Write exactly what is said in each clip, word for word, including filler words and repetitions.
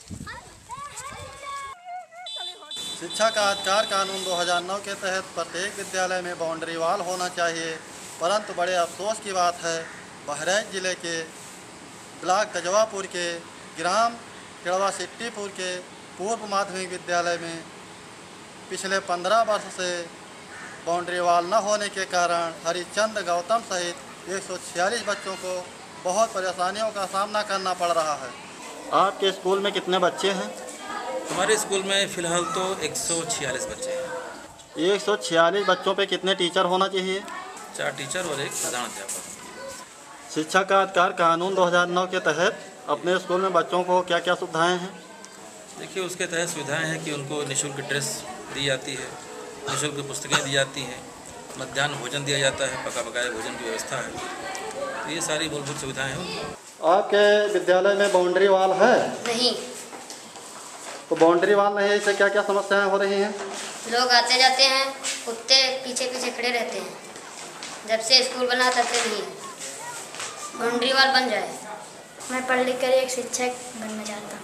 शिक्षा का अधिकार कानून दो हज़ार नौ के तहत प्रत्येक विद्यालय में बाउंड्री वॉल होना चाहिए, परंतु बड़े अफसोस की बात है बहराइच जिले के ब्लॉक गजवापुर के ग्राम केड़वा सिट्टीपुर के पूर्व माध्यमिक विद्यालय में पिछले पंद्रह वर्ष से बाउंड्री वॉल न होने के कारण हरिचंद गौतम सहित एक सौ छियालीस बच्चों को बहुत परेशानियों का सामना करना पड़ रहा है। आपके स्कूल में कितने बच्चे हैं? हमारे स्कूल में फ़िलहाल तो एक सौ छियालीस बच्चे हैं। एक सौ छियालीस बच्चों पे कितने टीचर होना चाहिए? चार टीचर और एक प्रधान अध्यापक। शिक्षा का अधिकार कानून दो हज़ार नौ के तहत अपने स्कूल में बच्चों को क्या क्या सुविधाएं हैं? देखिए, उसके तहत सुविधाएं हैं कि उनको निःशुल्क ड्रेस दी जाती है, निःशुल्क पुस्तकें दी जाती हैं, मध्याह्न भोजन दिया जाता है, पका पकाए भोजन की व्यवस्था है। तो ये सारी मूलभूत सुविधाएं हैं। आपके विद्यालय में बाउंड्री वॉल है? नहीं। तो बाउंड्री वॉल नहीं है, इससे क्या क्या समस्याएं हो रही हैं? लोग आते जाते हैं, कुत्ते पीछे पीछे खड़े रहते हैं। जब से स्कूल बना तब से नहीं है। बाउंड्री वॉल बन जाए। मैं पढ़ लिख कर एक शिक्षक बनना चाहता हूँ।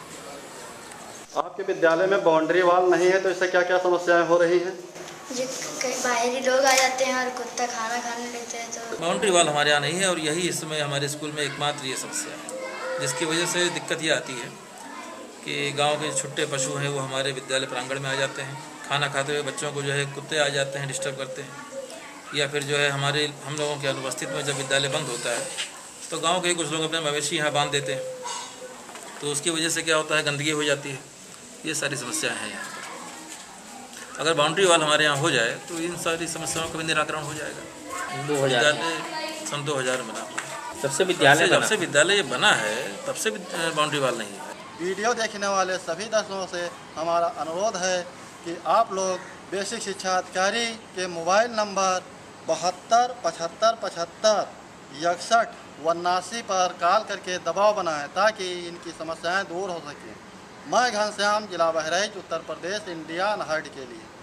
आपके विद्यालय में बाउंड्री वॉल नहीं है तो इससे क्या क्या समस्याएं हो रही हैं? जो बाहरी लोग आ जाते हैं और कुत्ता खाना खाने लगते हैं तो बाउंड्री वॉल हमारे यहाँ नहीं है, और यही इस समय हमारे स्कूल में एकमात्र ये समस्या है, जिसकी वजह से दिक्कत ये आती है कि गांव के छुट्टे पशु हैं वो हमारे विद्यालय प्रांगण में आ जाते हैं। खाना खाते हुए बच्चों को जो है कुत्ते आ जाते हैं, डिस्टर्ब करते हैं, या फिर जो है हमारे हम लोगों के अनुपस्थित में जब विद्यालय बंद होता है तो गाँव के कुछ लोग अपने मवेशी यहाँ बांध देते हैं, तो उसकी वजह से क्या होता है, गंदगी हो जाती है। ये सारी समस्याएं हैं यहाँ पर। अगर बाउंड्री वॉल हमारे यहाँ हो जाए तो इन सारी समस्याओं का भी निराकरण हो जाएगा। दो हज़ार सन दो हज़ार बना सबसे विद्यालय जब से विद्यालय बना है तब से बाउंड्री वॉल नहीं है। वीडियो देखने वाले सभी दर्शकों से हमारा अनुरोध है कि आप लोग बेसिक शिक्षा अधिकारी के मोबाइल नंबर बहत्तर पचहत्तर पचहत्तर इकसठ उन्नासी पर कॉल करके दबाव बनाएं ताकि इनकी समस्याएं दूर हो सकें। मैं घनश्याम, जिला बहराइच, उत्तर प्रदेश, इंडिया अनहर्ड के लिए।